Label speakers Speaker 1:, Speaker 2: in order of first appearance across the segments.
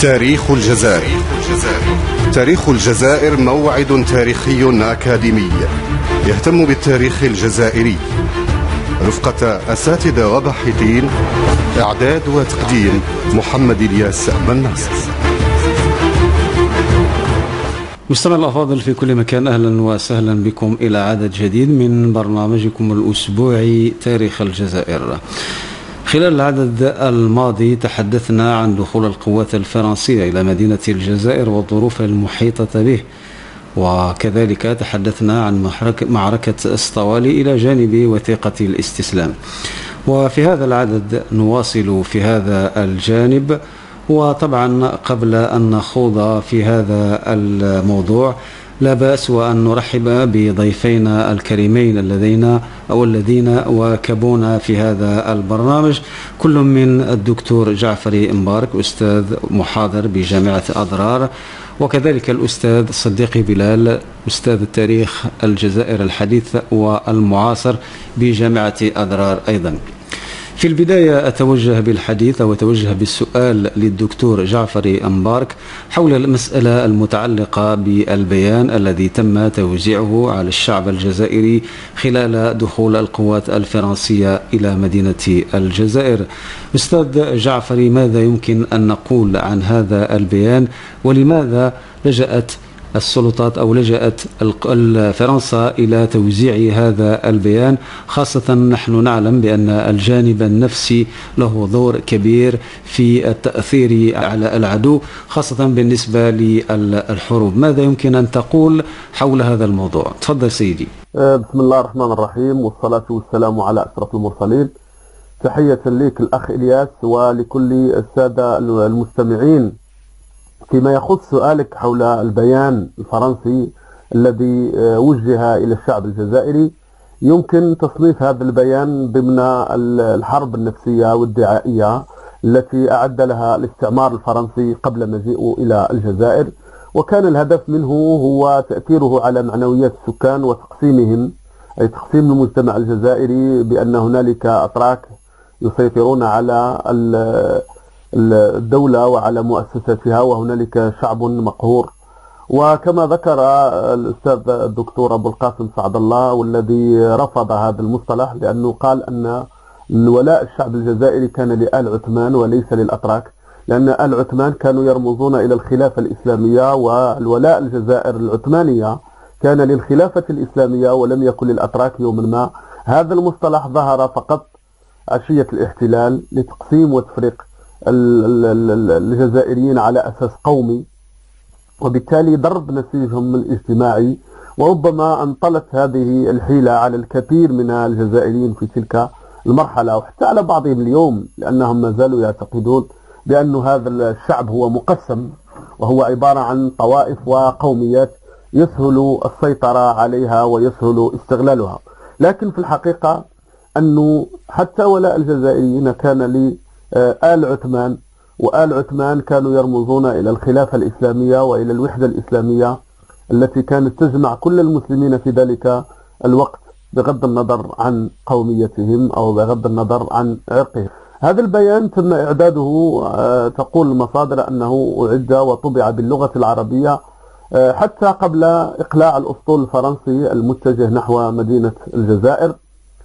Speaker 1: تاريخ الجزائر. تاريخ الجزائر موعد تاريخي أكاديمي يهتم بالتاريخ الجزائري رفقة أساتذة وباحثين. إعداد وتقديم محمد الياس بن ناصر.
Speaker 2: مستمعي الأفاضل في كل مكان، أهلا وسهلا بكم إلى عدد جديد من برنامجكم الأسبوعي تاريخ الجزائر. خلال العدد الماضي تحدثنا عن دخول القوات الفرنسية إلى مدينة الجزائر والظروف المحيطة به، وكذلك تحدثنا عن معركة اسطوالي إلى جانب وثيقة الاستسلام. وفي هذا العدد نواصل في هذا الجانب. وطبعا قبل أن نخوض في هذا الموضوع لا بأس وأن نرحب بضيفينا الكريمين الذين واكبونا في هذا البرنامج، كل من الدكتور جعفري مبارك أستاذ محاضر بجامعة أضرار، وكذلك الأستاذ صديقي بلال أستاذ التاريخ الجزائر الحديث والمعاصر بجامعة أضرار أيضا. في البداية أتوجه بالحديث أو أتوجه بالسؤال للدكتور جعفري مبارك حول المسألة المتعلقة بالبيان الذي تم توزيعه على الشعب الجزائري خلال دخول القوات الفرنسية إلى مدينة الجزائر. أستاذ جعفري، ماذا يمكن أن نقول عن هذا البيان، ولماذا لجأت السلطات أو لجأت فرنسا إلى توزيع هذا البيان، خاصة نحن نعلم بأن الجانب النفسي له دور كبير في التأثير على العدو، خاصة بالنسبة للحروب. ماذا يمكن أن تقول حول هذا الموضوع؟ تفضل سيدي.
Speaker 3: بسم الله الرحمن الرحيم، والصلاة والسلام على أشرف المرسلين. تحية لك الأخ إلياس ولكل السادة المستمعين. فيما يخص سؤالك حول البيان الفرنسي الذي وجه إلى الشعب الجزائري، يمكن تصنيف هذا البيان ضمن الحرب النفسية والدعائية التي أعد لها الاستعمار الفرنسي قبل مجيئه إلى الجزائر، وكان الهدف منه هو تأثيره على معنويات السكان وتقسيمهم، أي تقسيم المجتمع الجزائري بأن هنالك أتراك يسيطرون على الدولة وعلى مؤسساتها، وهنالك شعب مقهور. وكما ذكر الأستاذ الدكتور أبو القاسم سعد الله، والذي رفض هذا المصطلح لأنه قال أن ولاء الشعب الجزائري كان لآل عثمان وليس للأتراك، لأن آل عثمان كانوا يرمزون إلى الخلافة الإسلامية، والولاء الجزائر العثمانية كان للخلافة الإسلامية ولم يكن للأتراك يوما ما. هذا المصطلح ظهر فقط عشية الاحتلال لتقسيم وتفريق الجزائريين على أساس قومي، وبالتالي ضرب نسيجهم الاجتماعي. وربما انطلت هذه الحيلة على الكثير من الجزائريين في تلك المرحلة، وحتى على بعضهم اليوم، لأنهم ما زالوا يعتقدون بأن هذا الشعب هو مقسم، وهو عبارة عن طوائف وقوميات يسهل السيطرة عليها ويسهل استغلالها. لكن في الحقيقة أنه حتى ولاء الجزائريين كان آل عثمان، وآل عثمان كانوا يرمزون إلى الخلافة الإسلامية وإلى الوحدة الإسلامية التي كانت تجمع كل المسلمين في ذلك الوقت بغض النظر عن قوميتهم أو بغض النظر عن عرقهم. هذا البيان تم إعداده، تقول المصادر أنه أعد وطبع باللغة العربية حتى قبل إقلاع الأسطول الفرنسي المتجه نحو مدينة الجزائر.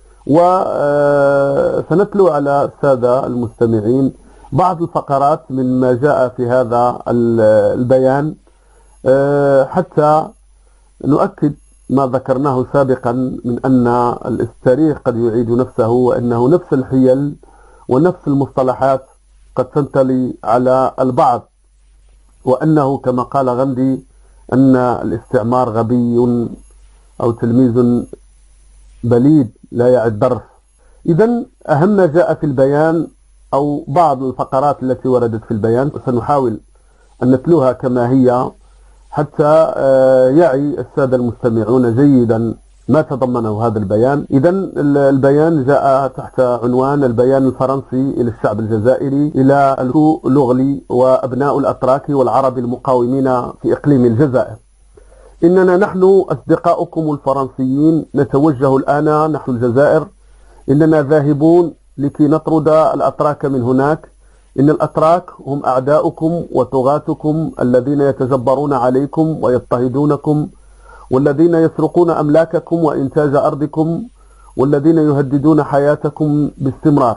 Speaker 3: وسنتلو على السادة المستمعين بعض الفقرات من ما جاء في هذا البيان حتى نؤكد ما ذكرناه سابقا من أن التاريخ قد يعيد نفسه، وأنه نفس الحيل ونفس المصطلحات قد تنتلي على البعض، وأنه كما قال غاندي أن الاستعمار غبي أو تلميذ بليد لا يعد درس. إذن أهم ما جاء في البيان أو بعض الفقرات التي وردت في البيان سنحاول أن نتلوها كما هي حتى يعي السادة المستمعون جيدا ما تضمنه هذا البيان. إذن البيان جاء تحت عنوان البيان الفرنسي إلى الشعب الجزائري إلى الأغلي وأبناء الأتراك والعرب المقاومين في إقليم الجزائر. إننا نحن أصدقاؤكم الفرنسيين نتوجه الآن نحو الجزائر، إننا ذاهبون لكي نطرد الأتراك من هناك، إن الأتراك هم أعداؤكم وطغاتكم الذين يتجبرون عليكم ويضطهدونكم، والذين يسرقون أملاككم وإنتاج أرضكم، والذين يهددون حياتكم باستمرار.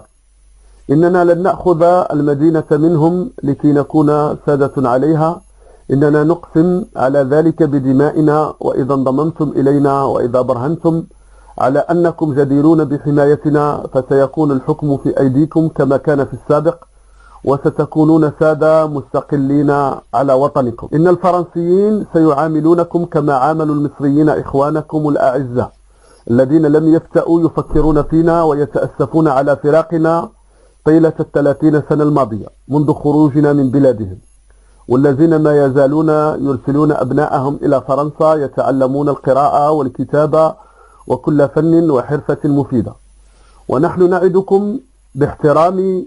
Speaker 3: إننا لن نأخذ المدينة منهم لكي نكون سادة عليها، إننا نقسم على ذلك بدمائنا وإذا انضممتم إلينا وإذا برهنتم على أنكم جديرون بحمايتنا فسيكون الحكم في أيديكم كما كان في السابق، وستكونون سادة مستقلين على وطنكم. إن الفرنسيين سيعاملونكم كما عاملوا المصريين إخوانكم الأعزاء الذين لم يفتأوا يفكرون فينا ويتأسفون على فراقنا طيلة 30 سنة الماضية منذ خروجنا من بلادهم، والذين ما يزالون يرسلون أبناءهم إلى فرنسا يتعلمون القراءة والكتابة وكل فن وحرفة مفيدة. ونحن نعدكم باحترام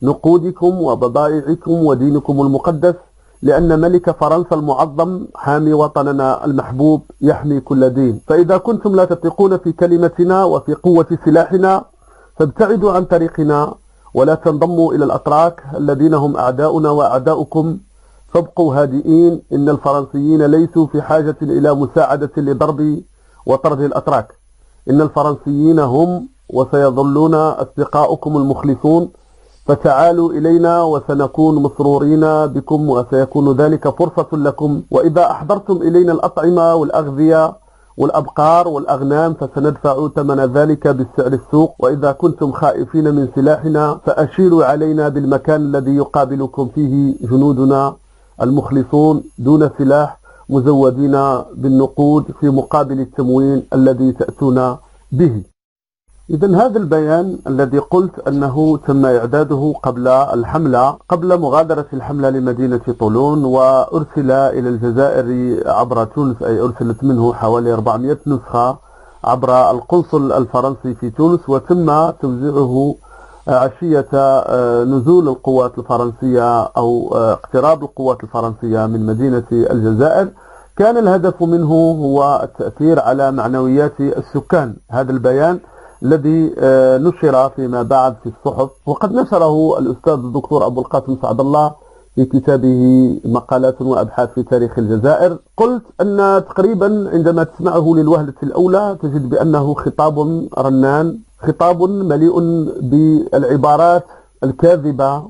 Speaker 3: نقودكم وبضائعكم ودينكم المقدس، لأن ملك فرنسا المعظم حامي وطننا المحبوب يحمي كل دين. فإذا كنتم لا تثقون في كلمتنا وفي قوة سلاحنا فابتعدوا عن طريقنا ولا تنضموا إلى الأتراك الذين هم أعداؤنا وأعداؤكم، فابقوا هادئين. إن الفرنسيين ليسوا في حاجة إلى مساعدة لضرب وطرد الأتراك. إن الفرنسيين هم وسيظلون أصدقاؤكم المخلصون، فتعالوا إلينا وسنكون مسرورين بكم وسيكون ذلك فرصة لكم. وإذا أحضرتم إلينا الأطعمة والأغذية والأبقار والأغنام فسندفع ثمن ذلك بالسعر السوق. وإذا كنتم خائفين من سلاحنا فأشيروا علينا بالمكان الذي يقابلكم فيه جنودنا المخلصون دون سلاح مزودين بالنقود في مقابل التموين الذي تأتون به. إذن هذا البيان الذي قلت أنه تم إعداده قبل الحملة، قبل مغادرة الحملة لمدينة طولون، وأرسل إلى الجزائر عبر تونس، أي أرسلت منه حوالي 400 نسخة عبر القنصل الفرنسي في تونس، وتم توزيعه عشية نزول القوات الفرنسية أو اقتراب القوات الفرنسية من مدينة الجزائر. كان الهدف منه هو التأثير على معنويات السكان. هذا البيان الذي نشر فيما بعد في الصحف، وقد نشره الأستاذ الدكتور أبو القاسم سعد الله في كتابه مقالات وأبحاث في تاريخ الجزائر. قلت أن تقريبا عندما تسمعه للوهلة الأولى تجد بأنه خطاب رنان، خطاب مليء بالعبارات الكاذبة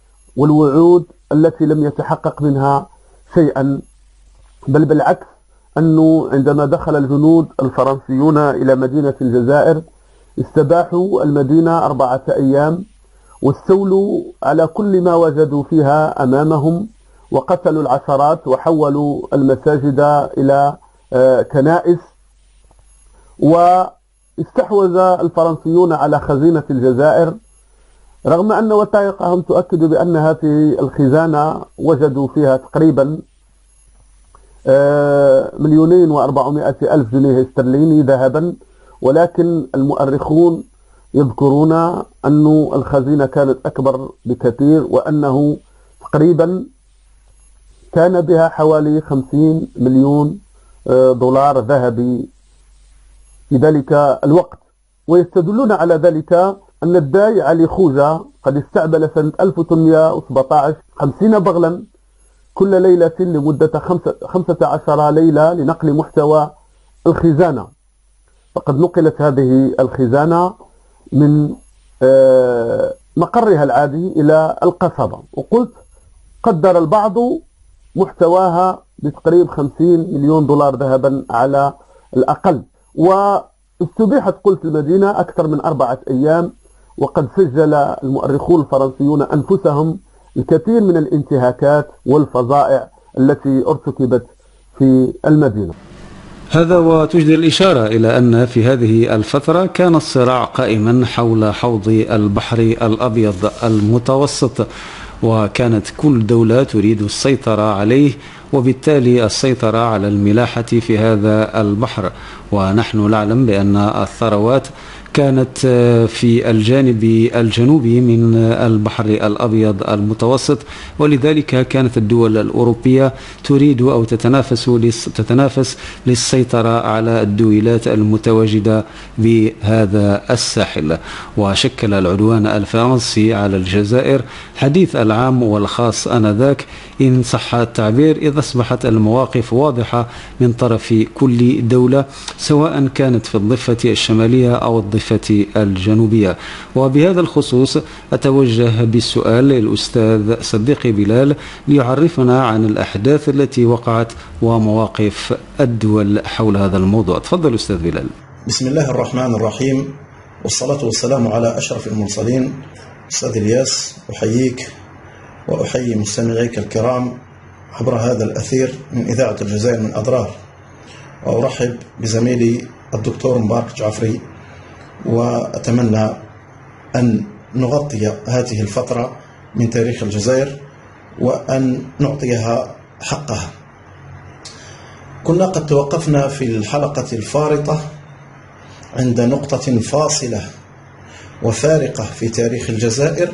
Speaker 3: والوعود التي لم يتحقق منها شيئا، بل بالعكس، أنه عندما دخل الجنود الفرنسيون إلى مدينة الجزائر استباحوا المدينة 4 أيام واستولوا على كل ما وجدوا فيها أمامهم، وقتلوا العشرات وحولوا المساجد إلى كنائس، واستحوذ الفرنسيون على خزينة الجزائر، رغم أن وثائقهم تؤكد بأن هذه الخزانة وجدوا فيها تقريبا 2,400,000 جنيه استرليني ذهبا، ولكن المؤرخون يذكرون أن الخزينة كانت أكبر بكثير، وأنه تقريبا كان بها حوالي 50 مليون دولار ذهبي في ذلك الوقت. ويستدلون على ذلك أن الداي علي خوجة قد استعمل سنة 1817 50 بغلا كل ليلة لمدة 15 ليلة لنقل محتوى الخزانة. فقد نقلت هذه الخزانة من مقرها العادي إلى القصبة، وقلت قدر البعض محتواها بتقريب 50 مليون دولار ذهبا على الأقل. واستبيحت قلت المدينة أكثر من 4 أيام، وقد سجل المؤرخون الفرنسيون أنفسهم الكثير من الانتهاكات والفظائع التي ارتكبت في المدينة.
Speaker 2: هذا وتجدي الإشارة إلى أن في هذه الفترة كان الصراع قائما حول حوض البحر الأبيض المتوسط، وكانت كل دولة تريد السيطرة عليه وبالتالي السيطرة على الملاحة في هذا البحر. ونحن نعلم بأن الثروات كانت في الجانب الجنوبي من البحر الأبيض المتوسط، ولذلك كانت الدول الأوروبية تريد أو تتنافس للسيطرة على الدولات المتواجدة بهذا الساحل. وشكل العدوان الفرنسي على الجزائر حديث العام والخاص آنذاك إن صح التعبير، إذ أصبحت المواقف واضحة من طرف كل دولة، سواء كانت في الضفة الشمالية أو الضفة الجنوبية. وبهذا الخصوص أتوجه بالسؤال للأستاذ صديقي بلال ليعرفنا عن الأحداث التي وقعت ومواقف الدول حول هذا الموضوع. تفضل أستاذ بلال.
Speaker 4: بسم الله الرحمن الرحيم، والصلاة والسلام على أشرف المرسلين. أستاذ الياس، أحييك وأحيي مستمعيك الكرام عبر هذا الأثير من إذاعة الجزائر من أضرار، وأرحب بزميلي الدكتور مبارك جعفري، وأتمنى أن نغطي هذه الفترة من تاريخ الجزائر وأن نعطيها حقها. كنا قد توقفنا في الحلقة الفارطة عند نقطة فاصلة وفارقة في تاريخ الجزائر،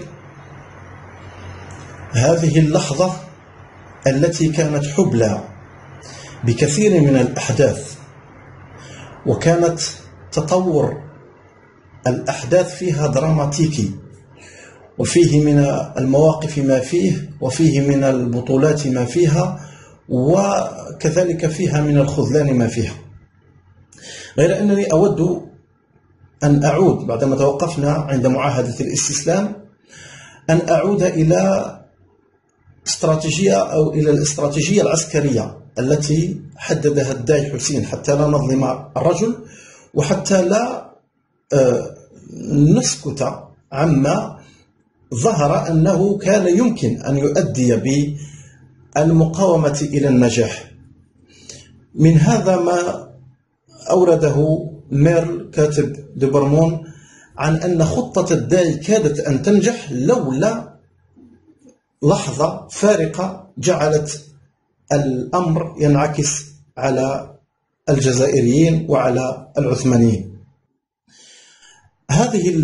Speaker 4: هذه اللحظة التي كانت حبلى بكثير من الأحداث، وكانت تطور الأحداث فيها دراماتيكي، وفيه من المواقف ما فيه، وفيه من البطولات ما فيها، وكذلك فيها من الخذلان ما فيها. غير أنني أود أن أعود بعدما توقفنا عند معاهدة الاستسلام، أن أعود إلى استراتيجية أو إلى الاستراتيجية العسكرية التي حددها الداي حسين، حتى لا نظلم الرجل وحتى لا نسكت عما ظهر أنه كان يمكن أن يؤدي بالمقاومة إلى النجاح. من هذا ما أورده ميرل كاتب دبرمون عن أن خطة الداي كادت أن تنجح لولا لحظة فارقة جعلت الأمر ينعكس على الجزائريين وعلى العثمانيين. هذه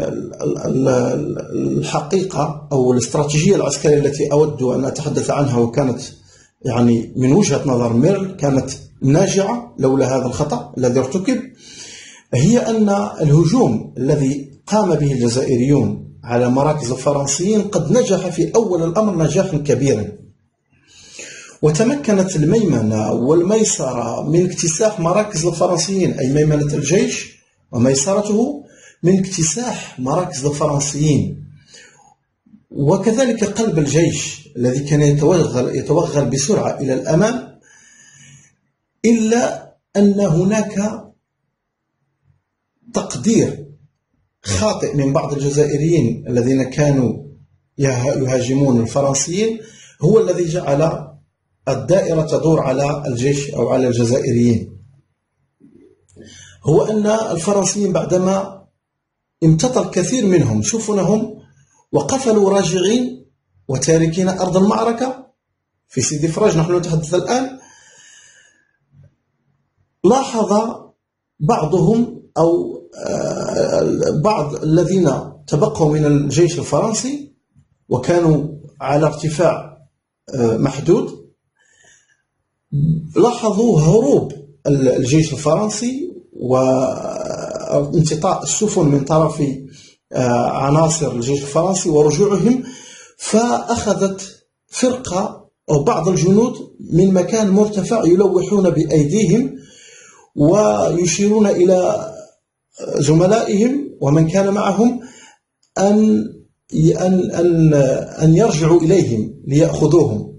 Speaker 4: الحقيقة أو الاستراتيجية العسكرية التي أود أن أتحدث عنها، وكانت يعني من وجهة نظر ميرل كانت ناجعة لولا هذا الخطأ الذي ارتكب، هي أن الهجوم الذي قام به الجزائريون على مراكز الفرنسيين قد نجح في أول الأمر نجاحا كبيرا، وتمكنت الميمنة والميسرة من اكتساح مراكز الفرنسيين، أي ميمنة الجيش وميسرته من اكتساح مراكز الفرنسيين، وكذلك قلب الجيش الذي كان يتوغل بسرعة إلى الأمام، إلا أن هناك تقدير خاطئ من بعض الجزائريين الذين كانوا يهاجمون الفرنسيين هو الذي جعل الدائرة تدور على الجيش أو على الجزائريين. هو أن الفرنسيين بعدما امتطى الكثير منهم سفنهم وقفلوا راجعين وتاركين أرض المعركة في سيدي فراج، نحن نتحدث الآن، لاحظ بعضهم أو بعض الذين تبقوا من الجيش الفرنسي وكانوا على ارتفاع محدود، لاحظوا هروب الجيش الفرنسي وانتطاء السفن من طرف عناصر الجيش الفرنسي ورجوعهم، فأخذت فرقة أو بعض الجنود من مكان مرتفع يلوحون بأيديهم ويشيرون إلى زملائهم ومن كان معهم أن يرجعوا إليهم ليأخذوهم.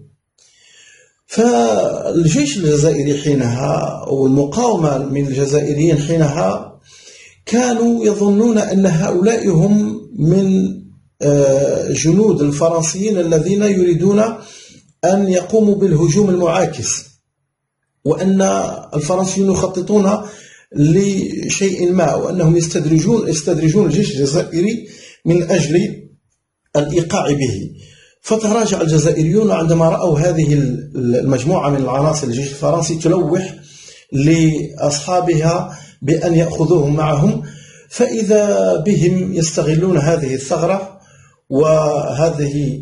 Speaker 4: فالجيش الجزائري حينها والمقاومة من الجزائريين حينها كانوا يظنون أن هؤلاء هم من جنود الفرنسيين الذين يريدون أن يقوموا بالهجوم المعاكس، وأن الفرنسيين يخططون لشيء ما، وأنهم يستدرجون الجيش الجزائري من أجل الإيقاع به. فتراجع الجزائريون عندما رأوا هذه المجموعة من العناصر الجيش الفرنسي تلوح لأصحابها بأن يأخذوهم معهم، فإذا بهم يستغلون هذه الثغرة وهذه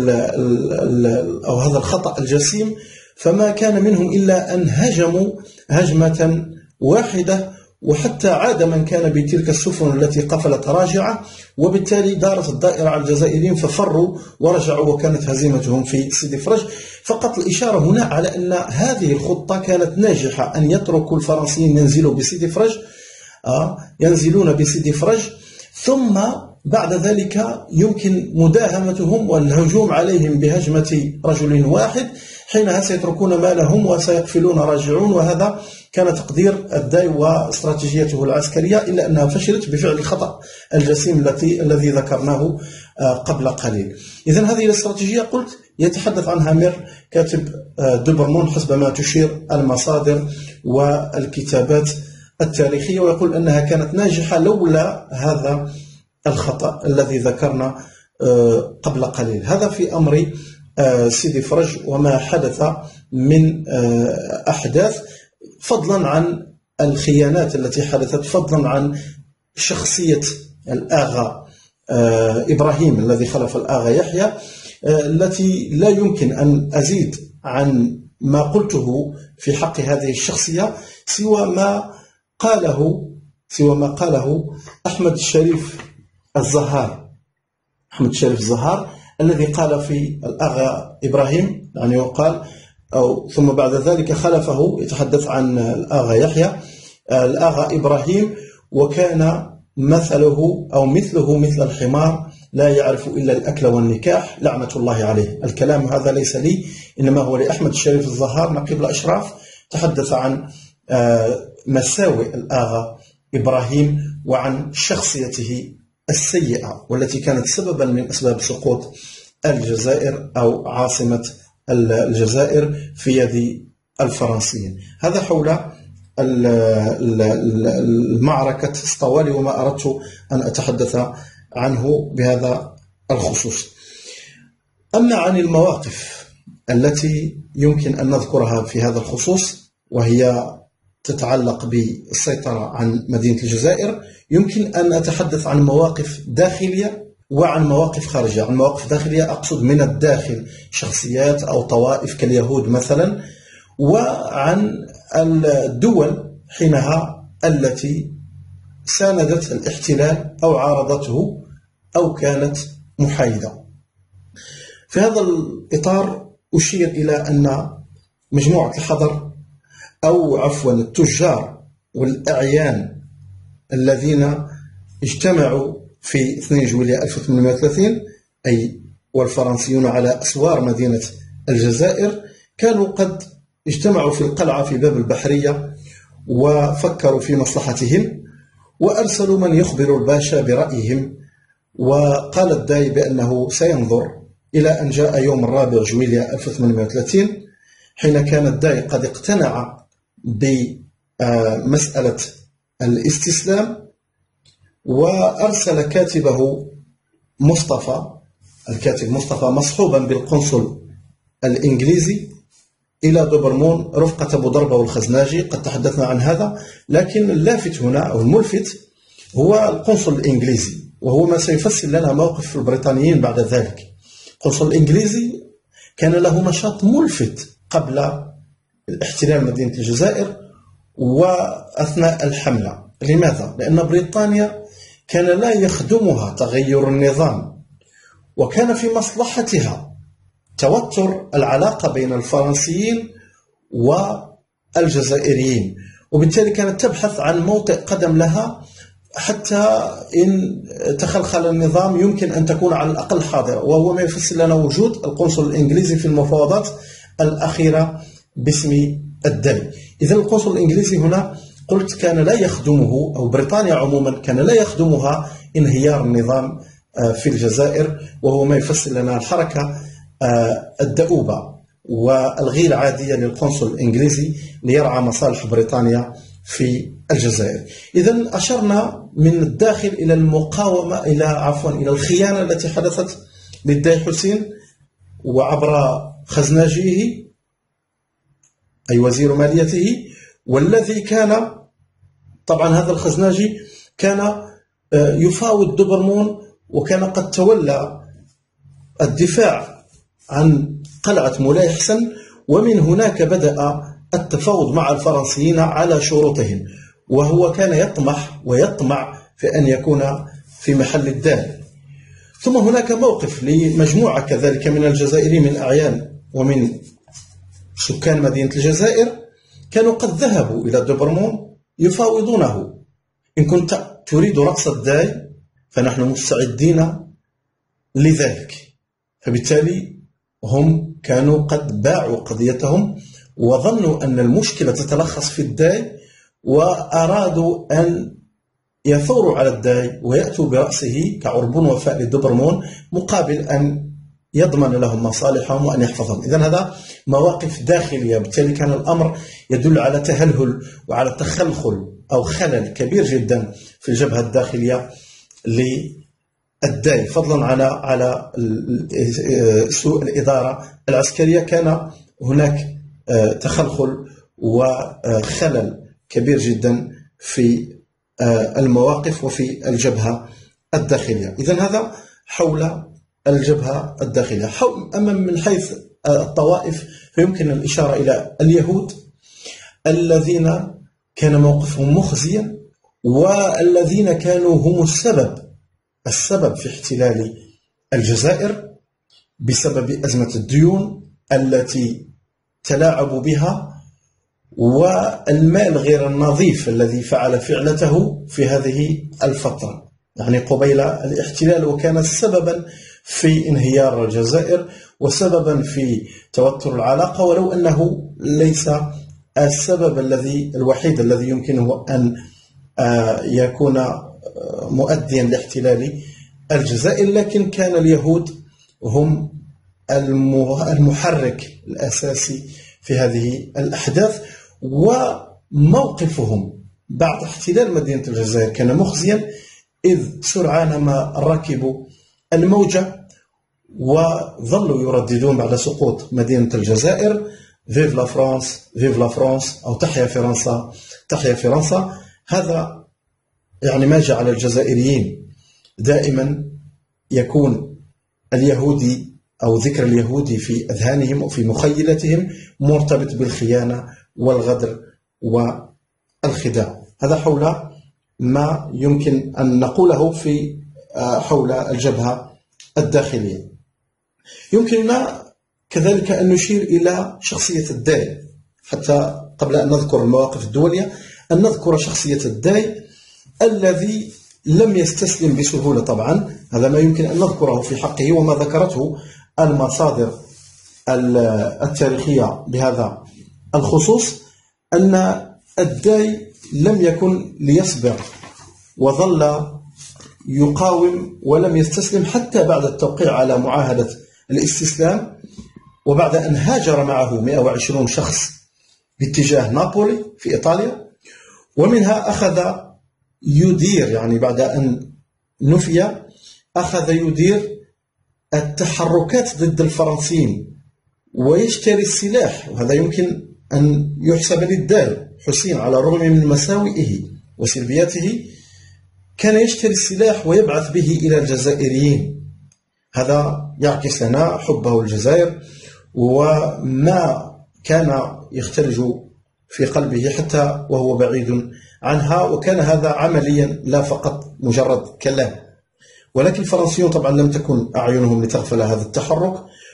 Speaker 4: أو هذا الخطأ الجسيم، فما كان منهم إلا أن هجموا هجمة واحدة، وحتى عاد من كان بتلك السفن التي قفلت راجعة، وبالتالي دارت الدائرة على الجزائريين ففروا ورجعوا، وكانت هزيمتهم في سيدي فرج. فقط الإشارة هنا على أن هذه الخطة كانت ناجحة، أن يتركوا الفرنسيين ينزلوا بسيدي فرج، ينزلون بسيدي فرج، ثم بعد ذلك يمكن مداهمتهم والهجوم عليهم بهجمة رجل واحد، حينها سيتركون مالهم وسيقفلون راجعون. وهذا كان تقدير الداي واستراتيجيته العسكرية، إلا أنها فشلت بفعل الخطأ الجسيم الذي ذكرناه قبل قليل. إذن هذه الاستراتيجية قلت يتحدث عنها مير كاتب دوبرمون حسب ما تشير المصادر والكتابات التاريخية، ويقول أنها كانت ناجحة لولا هذا الخطأ الذي ذكرنا قبل قليل. هذا في أمر سيدي فرج وما حدث من أحداث، فضلا عن الخيانات التي حدثت، فضلا عن شخصية الآغا إبراهيم الذي خلف الآغا يحيى، التي لا يمكن أن أزيد عن ما قلته في حق هذه الشخصية سوى ما قاله أحمد الشريف الزهار، الذي قال في الآغا إبراهيم، يعني وقال ثم بعد ذلك خلفه، يتحدث عن الآغا يحيى، الآغا إبراهيم، وكان مثله أو مثله مثل الحمار لا يعرف إلا الأكل والنكاح لعنة الله عليه. الكلام هذا ليس لي، إنما هو لأحمد الشريف الزهار نقيب الأشراف، تحدث عن مساوئ الآغا إبراهيم وعن شخصيته السيئة والتي كانت سببا من أسباب سقوط الجزائر أو عاصمة الجزائر في يد الفرنسيين. هذا حول المعركة اسطوالي وما أردت أن أتحدث عنه بهذا الخصوص. أما عن المواقف التي يمكن أن نذكرها في هذا الخصوص، وهي تتعلق بالسيطرة عن مدينة الجزائر، يمكن أن أتحدث عن مواقف داخلية وعن مواقف خارجية. عن مواقف داخلية أقصد من الداخل شخصيات أو طوائف كاليهود مثلا، وعن الدول حينها التي ساندت الاحتلال أو عارضته أو كانت محايدة. في هذا الإطار أشير إلى أن مجموعة الحضر أو عفوا التجار والأعيان الذين اجتمعوا في 2 جويلية 1830 أي والفرنسيون على أسوار مدينة الجزائر، كانوا قد اجتمعوا في القلعة في باب البحرية وفكروا في مصلحتهم، وأرسلوا من يخبر الباشا برأيهم، وقال الداي بأنه سينظر، إلى أن جاء يوم 4 جويلية 1830 حين كان الداي قد اقتنع بمسألة الاستسلام، وأرسل كاتبه مصطفى، الكاتب مصطفى مصحوبا بالقنصل الإنجليزي إلى دوبرمون رفقة أبو ضربة والخزناجي. قد تحدثنا عن هذا، لكن اللافت هنا أو الملفت هو القنصل الإنجليزي، وهو ما سيفسر لنا موقف البريطانيين بعد ذلك. القنصل الإنجليزي كان له نشاط ملفت قبل الاحتلال مدينة الجزائر وأثناء الحملة. لماذا؟ لأن بريطانيا كان لا يخدمها تغير النظام، وكان في مصلحتها توتر العلاقة بين الفرنسيين والجزائريين، وبالتالي كانت تبحث عن موطئ قدم لها حتى إن تخلخل النظام يمكن أن تكون على الأقل حاضرة، وهو ما يفسر لنا وجود القنصل الإنجليزي في المفاوضات الأخيرة باسم الداي. إذن القنصل الإنجليزي هنا قلت كان لا يخدمه، أو بريطانيا عموما كان لا يخدمها انهيار النظام في الجزائر، وهو ما يفسر لنا الحركة الدؤوبة والغير عادية للقنصل الإنجليزي ليرعى مصالح بريطانيا في الجزائر. إذن أشرنا من الداخل إلى المقاومة، إلى الخيانة التي حدثت للداي حسين وعبر خزناجيه أي وزير ماليته، والذي كان طبعا هذا الخزناجي كان يفاوض دوبرمون، وكان قد تولى الدفاع عن قلعة مولاي حسن، ومن هناك بدأ التفاوض مع الفرنسيين على شروطهم، وهو كان يطمع في أن يكون في محل الدال. ثم هناك موقف لمجموعة كذلك من الجزائريين من أعيان ومن سكان مدينة الجزائر، كانوا قد ذهبوا إلى دوبرمون يفاوضونه: إن كنت تريد رأس الداي فنحن مستعدين لذلك. فبالتالي هم كانوا قد باعوا قضيتهم وظنوا أن المشكلة تتلخص في الداي، وأرادوا أن يثوروا على الداي ويأتوا برأسه كعربون وفاء لدوبرمون مقابل أن يضمن لهم مصالحهم وأن يحفظهم. إذن هذا مواقف داخلية، بالتالي كان الأمر يدل على تهلهل وعلى تخلخل أو خلل كبير جدا في الجبهة الداخلية للداي، فضلا على سوء الإدارة العسكرية. كان هناك تخلخل وخلل كبير جدا في المواقف وفي الجبهة الداخلية. إذن هذا حول الجبهة الداخلية. أما من حيث الطوائف فيمكن الإشارة إلى اليهود الذين كان موقفهم مخزيا، والذين كانوا هم السبب في احتلال الجزائر بسبب أزمة الديون التي تلاعبوا بها، والمال غير النظيف الذي فعل فعلته في هذه الفترة، يعني قبيل الاحتلال، وكان سببا في انهيار الجزائر وسببا في توتر العلاقة، ولو أنه ليس السبب الوحيد الذي يمكنه أن يكون مؤديا لاحتلال الجزائر، لكن كان اليهود هم المحرك الأساسي في هذه الأحداث. وموقفهم بعد احتلال مدينة الجزائر كان مخزيا، إذ سرعان ما ركبوا الموجة وظلوا يرددون بعد سقوط مدينة الجزائر: فيف لا فرانس، فيف لا فرانس، أو تحيا فرنسا، تحيا فرنسا. هذا يعني ما جعل الجزائريين دائما يكون اليهودي أو ذكر اليهودي في أذهانهم وفي مخيلتهم مرتبط بالخيانة والغدر والخداع. هذا حول ما يمكن أن نقوله في حول الجبهة الداخلية. يمكننا كذلك أن نشير إلى شخصية الداي، حتى قبل أن نذكر المواقف الدولية أن نذكر شخصية الداي الذي لم يستسلم بسهولة. طبعا هذا ما يمكن أن نذكره في حقه، وما ذكرته المصادر التاريخية بهذا الخصوص أن الداي لم يكن ليصبر، وظل يقاوم ولم يستسلم حتى بعد التوقيع على معاهدة الاستسلام، وبعد أن هاجر معه 120 شخص باتجاه نابولي في إيطاليا، ومنها أخذ يدير، يعني بعد أن نفي أخذ يدير التحركات ضد الفرنسيين ويشتري السلاح. وهذا يمكن أن يحسب للداي حسين، على الرغم من مساوئه وسلبياته كان يشتري السلاح ويبعث به إلى الجزائريين. هذا يعكس لنا حبه الجزائر وما كان يختلج في قلبه حتى وهو بعيد عنها، وكان هذا عمليا لا فقط مجرد كلام. ولكن الفرنسيون طبعا لم تكن أعينهم لتغفل هذا التحرك،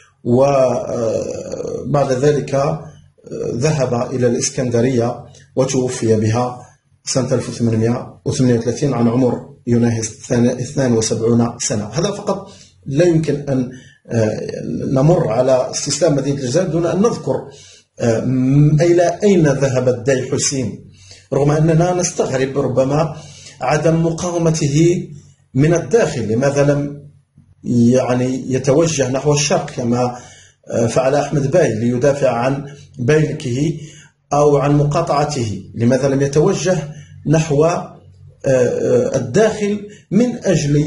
Speaker 4: وبعد ذلك ذهب إلى الإسكندرية وتوفي بها سنة 1838 عن عمر يناهز 72 سنة. هذا فقط لا يمكن أن نمر على استسلام مدينة الجزائر دون أن نذكر إلى أين ذهب الداي حسين، رغم أننا نستغرب ربما عدم مقاومته من الداخل. لماذا لم يتوجه نحو الشرق كما فعل أحمد باي ليدافع عن بايلكه أو عن مقاطعته؟ لماذا لم يتوجه نحو الداخل من أجل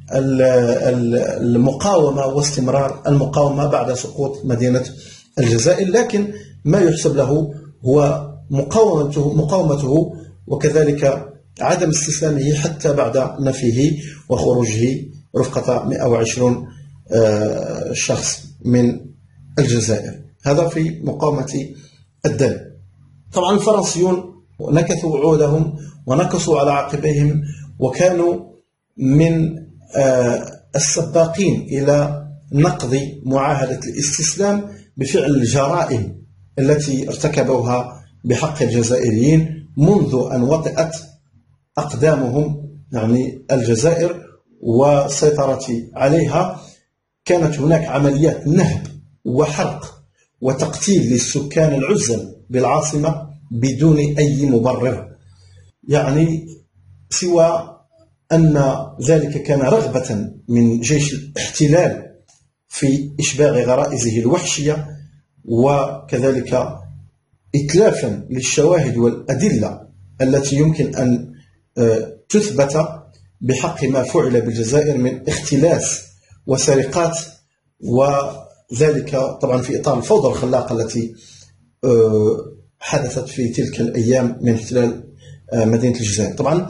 Speaker 4: المقاومة واستمرار المقاومة بعد سقوط مدينة الجزائر، لكن ما يحسب له هو مقاومته وكذلك عدم استسلامه حتى بعد نفيه وخروجه رفقة 120 شخص من الجزائر. هذا في مقاومة الدلو. طبعا الفرنسيون نكثوا وعودهم ونكصوا على عقبيهم، وكانوا من السباقين إلى نقض معاهدة الاستسلام بفعل الجرائم التي ارتكبوها بحق الجزائريين منذ أن وطئت أقدامهم يعني الجزائر والسيطرة عليها. كانت هناك عمليات نهب وحرق وتقتيل للسكان العزل بالعاصمة بدون أي مبرر، يعني سوى أن ذلك كان رغبة من جيش الاحتلال في إشباع غرائزه الوحشية، وكذلك إتلافا للشواهد والأدلة التي يمكن أن تثبت بحق ما فعل بالجزائر من اختلاس وسرقات، وذلك طبعا في إطار الفوضى الخلاقة التي حدثت في تلك الأيام من احتلال مدينة الجزائر. طبعا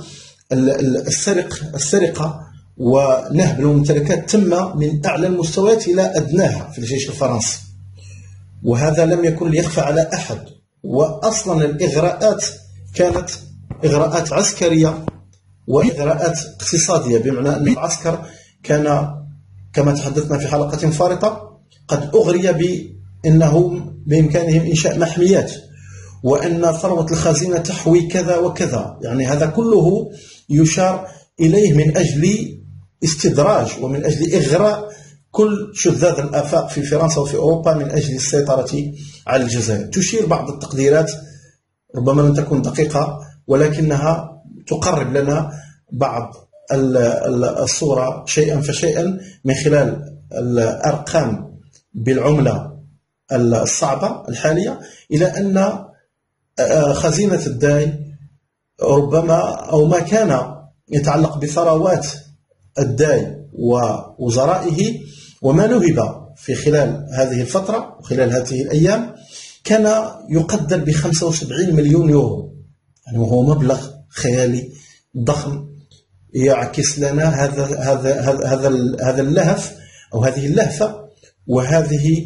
Speaker 4: السرقة ونهب الممتلكات تم من أعلى المستويات إلى أدناها في الجيش الفرنسي، وهذا لم يكن ليخفى على أحد. وأصلا الإغراءات كانت إغراءات عسكرية وإغراءات اقتصادية، بمعنى أن العسكر كان كما تحدثنا في حلقة فارطة قد أغري بأنه بإمكانهم إنشاء محميات، وأن ثروة الخزينة تحوي كذا وكذا. يعني هذا كله يشار إليه من أجل استدراج ومن أجل إغراء كل شذاذ الآفاق في فرنسا وفي أوروبا من أجل السيطرة على الجزائر. تشير بعض التقديرات، ربما لن تكون دقيقة، ولكنها تقرب لنا بعض الصورة شيئا فشيئا من خلال الأرقام بالعملة الصعبة الحالية، إلى أن خزينة الداي ربما أو ما كان يتعلق بثروات الداي ووزرائه وما نهب في خلال هذه الفترة وخلال هذه الأيام كان يقدر ب75 مليون يورو. يعني وهو مبلغ خيالي ضخم يعكس لنا هذا اللهف أو هذه اللهفة وهذه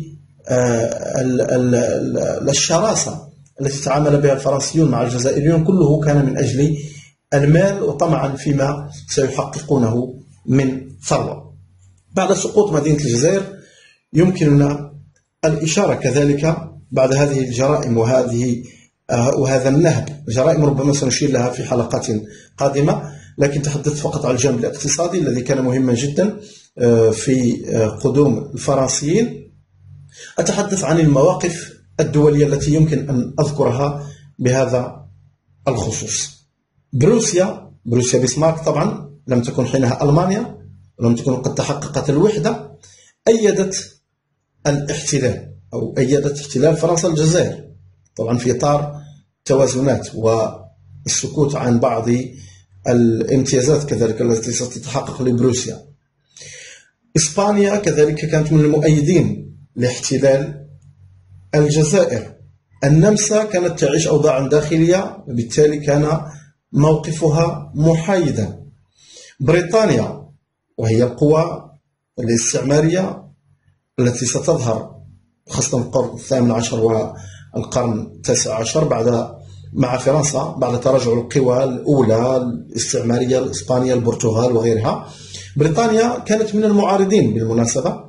Speaker 4: الشراسة التي تعامل بها الفرنسيون مع الجزائريون. كله كان من أجل المال وطمعا فيما سيحققونه من ثروة. بعد سقوط مدينة الجزائر يمكننا الإشارة كذلك بعد هذه الجرائم وهذا النهب، جرائم ربما سنشير لها في حلقات قادمة، لكن تحدثت فقط على الجانب الاقتصادي الذي كان مهما جدا في قدوم الفرنسيين. أتحدث عن المواقف الدولية التي يمكن أن أذكرها بهذا الخصوص. بروسيا بسمارك طبعا لم تكن حينها ألمانيا ولم تكن قد تحققت الوحدة، أيدت الاحتلال أو أيدت احتلال فرنسا الجزائر، طبعا في إطار توازنات والسكوت عن بعض الامتيازات كذلك التي ستتحقق لبروسيا. إسبانيا كذلك كانت من المؤيدين لاحتلال الجزائر. النمسا كانت تعيش أوضاعا داخلية، وبالتالي كان موقفها محايدا. بريطانيا وهي القوى الاستعمارية التي ستظهر خاصة القرن الثامن عشر والقرن التاسع عشر مع فرنسا بعد تراجع القوى الأولى الاستعمارية الإسبانية البرتغال وغيرها. بريطانيا كانت من المعارضين بالمناسبة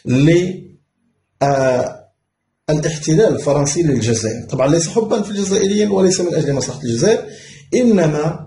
Speaker 4: للاحتلال الفرنسي للجزائر، طبعا ليس حبا في الجزائريين وليس من أجل مصلحة الجزائر، إنما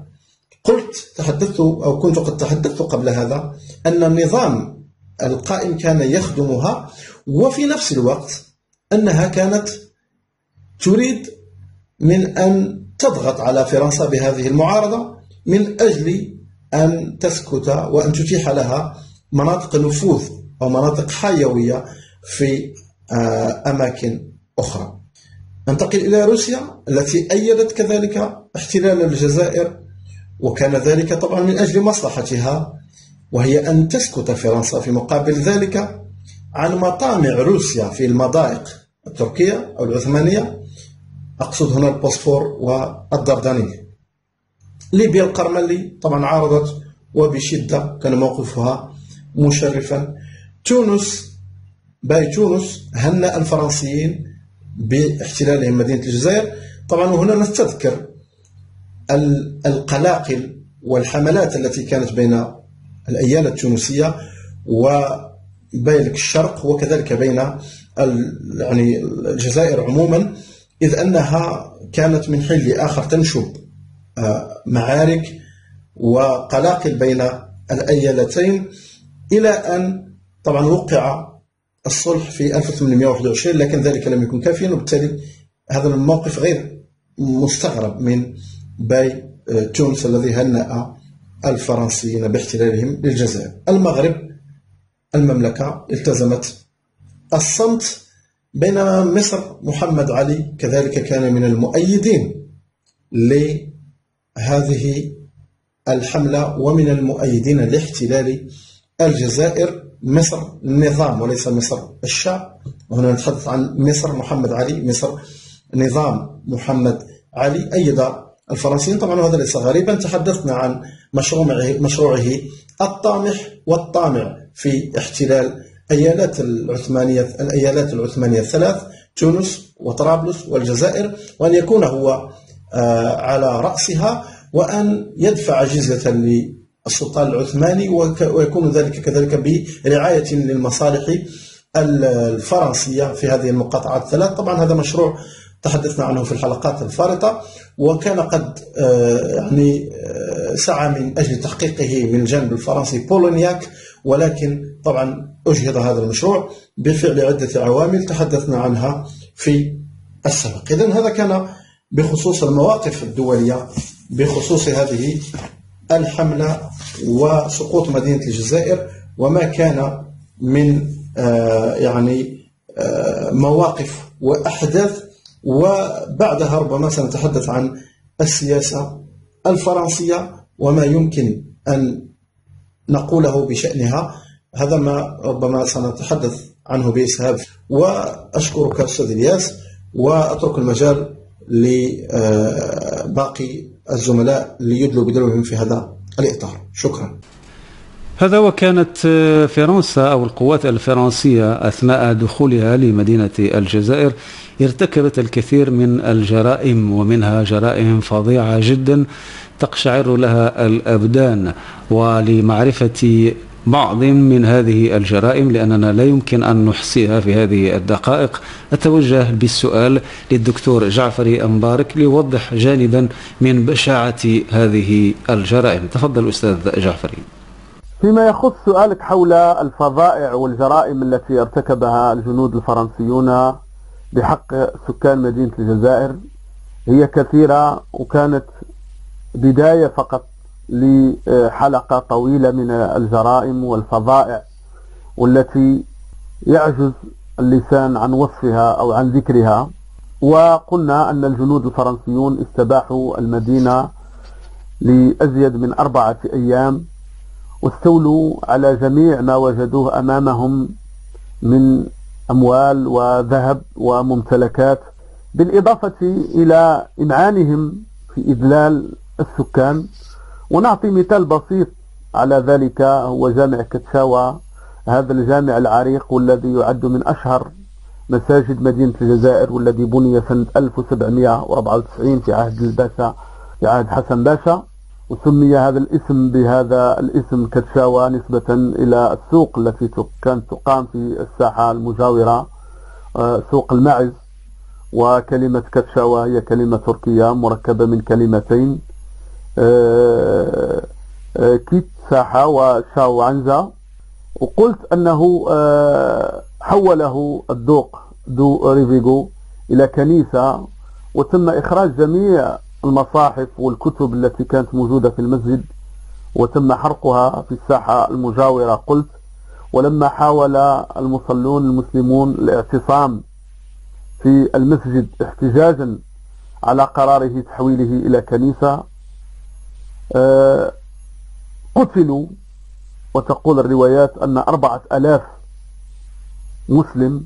Speaker 4: كنت قد تحدثت قبل هذا أن النظام القائم كان يخدمها، وفي نفس الوقت أنها كانت تريد من أن تضغط على فرنسا بهذه المعارضة من أجل أن تسكت وأن تتيح لها مناطق نفوذ أو مناطق حيوية في أماكن أخرى. ننتقل إلى روسيا التي أيدت كذلك احتلال الجزائر، وكان ذلك طبعا من أجل مصلحتها وهي أن تسكت فرنسا في مقابل ذلك عن مطامع روسيا في المضائق التركية أو العثمانية، أقصد هنا البوسفور والدردنيل. ليبيا القرملي طبعا عارضت وبشدة، كان موقفها مشرفا. باي تونس هنأ الفرنسيين باحتلالهم مدينة الجزائر. طبعا وهنا نستذكر القلاقل والحملات التي كانت بين الأيالة التونسية وبين الشرق وكذلك بين يعني الجزائر عموما، إذ أنها كانت من حين لآخر تنشب معارك وقلاقل بين الأيالتين، إلى أن طبعا وقع الصلح في 1821، لكن ذلك لم يكن كافيا، وبالتالي هذا الموقف غير مستغرب من باي تونس الذي هنأ الفرنسيين باحتلالهم للجزائر. المغرب المملكة التزمت الصمت، بينما مصر محمد علي كذلك كان من المؤيدين لهذه الحملة ومن المؤيدين لاحتلال الجزائر. مصر النظام وليس مصر الشعب، وهنا نتحدث عن مصر محمد علي، مصر نظام محمد علي أيد الفرنسيين. طبعا وهذا ليس غريبا، تحدثنا عن مشروعه الطامح والطامع في احتلال الأيالات العثمانية الثلاث، تونس وطرابلس والجزائر، وأن يكون هو على رأسها، وأن يدفع جزية للسلطان العثماني، ويكون ذلك كذلك برعاية للمصالح الفرنسية في هذه المقاطعات الثلاث. طبعا هذا مشروع تحدثنا عنه في الحلقات الفارطة، وكان قد يعني سعى من أجل تحقيقه من الجانب الفرنسي بولونياك، ولكن طبعا أجهض هذا المشروع بفعل عدة عوامل تحدثنا عنها في السابق. إذن هذا كان بخصوص المواقف الدولية بخصوص هذه الحملة وسقوط مدينة الجزائر، وما كان من يعني مواقف وأحداث. وبعدها ربما سنتحدث عن السياسة الفرنسية وما يمكن أن نقوله بشأنها، هذا ما ربما سنتحدث عنه بإسهاب. وأشكرك أستاذ إلياس، وأترك المجال لباقي الزملاء ليدلوا بدلوهم في هذا الإطار. شكرا.
Speaker 2: هذا وكانت فرنسا أو القوات الفرنسية أثناء دخولها لمدينة الجزائر ارتكبت الكثير من الجرائم، ومنها جرائم فظيعة جدا تقشعر لها الأبدان. ولمعرفة بعض من هذه الجرائم، لأننا لا يمكن أن نحصيها في هذه الدقائق، أتوجه بالسؤال للدكتور جعفري أمبارك ليوضح جانبا من بشاعة هذه الجرائم. تفضل أستاذ جعفري.
Speaker 3: فيما يخص سؤالك حول الفظائع والجرائم التي ارتكبها الجنود الفرنسيون بحق سكان مدينة الجزائر، هي كثيرة، وكانت بداية فقط لحلقة طويلة من الجرائم والفظائع، والتي يعجز اللسان عن وصفها أو عن ذكرها. وقلنا أن الجنود الفرنسيون استباحوا المدينة لأزيد من 4 أيام، واستولوا على جميع ما وجدوه أمامهم من أموال وذهب وممتلكات، بالإضافة إلى إمعانهم في إذلال السكان. ونعطي مثال بسيط على ذلك، هو جامع كتشاوى، هذا الجامع العريق والذي يعد من أشهر مساجد مدينة الجزائر، والذي بني سنة 1794 في عهد حسن باشا، وسمي هذا الاسم بهذا الاسم كتشاوى نسبة إلى السوق التي كانت تقام في الساحة المجاورة، سوق المعز. وكلمة كتشاوى هي كلمة تركية مركبة من كلمتين، كيت ساحة وشاو عنزة. وقلت أنه حوله الدوق دو ريفيغو إلى كنيسة، وتم إخراج جميع المصاحف والكتب التي كانت موجودة في المسجد، وتم حرقها في الساحة المجاورة. قلت ولما حاول المصلون المسلمون الاعتصام في المسجد احتجاجا على قراره تحويله إلى كنيسة، قتلوا وتقول الروايات أن 4000 مسلم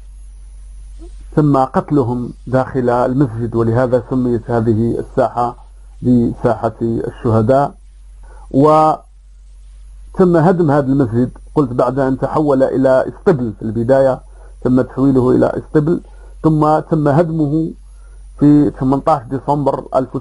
Speaker 3: تم قتلهم داخل المسجد، ولهذا سميت هذه الساحة بساحة الشهداء. وتم هدم هذا المسجد، قلت بعد أن تحول إلى اسطبل في البداية، تم تحويله إلى اسطبل، ثم تم هدمه في 18 ديسمبر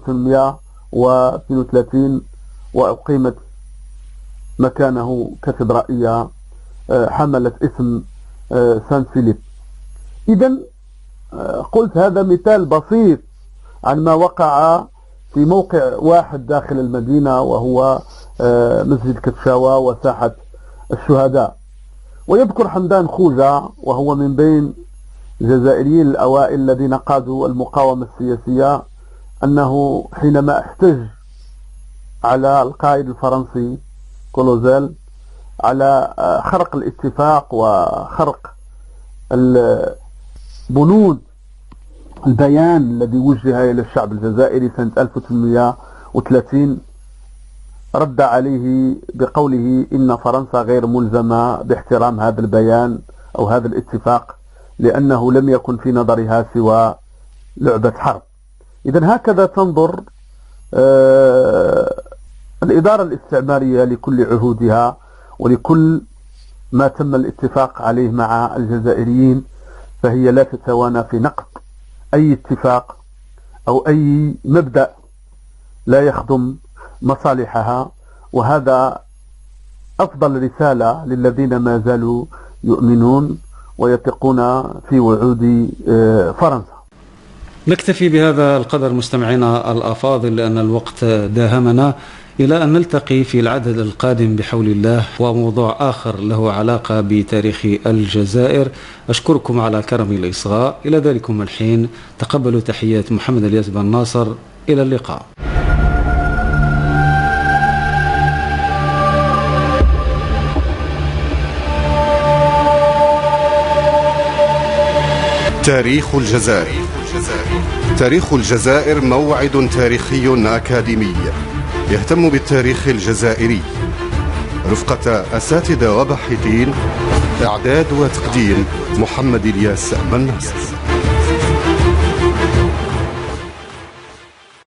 Speaker 3: 1832 وأقيمت مكانه كاتدرائية حملت اسم سان فيليب. إذن قلت هذا مثال بسيط عن ما وقع في موقع واحد داخل المدينة، وهو مسجد كتشاوى وساحة الشهداء. ويذكر حمدان خوجة وهو من بين الجزائريين الأوائل الذين قادوا المقاومة السياسية أنه حينما احتج على القائد الفرنسي كولوزيل على خرق الاتفاق وخرق بنود البيان الذي وجه إلى الشعب الجزائري سنة 1830، رد عليه بقوله إن فرنسا غير ملزمة باحترام هذا البيان أو هذا الاتفاق، لأنه لم يكن في نظرها سوى لعبة حرب. إذن هكذا تنظر الإدارة الاستعمارية لكل عهودها ولكل ما تم الاتفاق عليه مع الجزائريين، فهي لا تتوانى في نقد أي اتفاق أو أي مبدأ لا يخدم مصالحها. وهذا أفضل رسالة للذين ما زالوا يؤمنون ويثقون في وعود فرنسا.
Speaker 2: نكتفي بهذا القدر مستمعينا الأفاضل لأن الوقت داهمنا، إلى أن نلتقي في العدد القادم بحول الله وموضوع آخر له علاقة بتاريخ الجزائر. أشكركم على كرم الإصغاء. إلى ذلكم الحين تقبلوا تحيات محمد الياس بن ناصر. إلى اللقاء.
Speaker 1: تاريخ الجزائر. تاريخ الجزائر موعد تاريخي أكاديمي يهتم بالتاريخ الجزائري، رفقة أساتذة وباحثين. إعداد وتقديم محمد الياس بن ناصر.